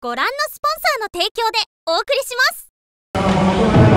ご覧のスポンサーの提供でお送りします。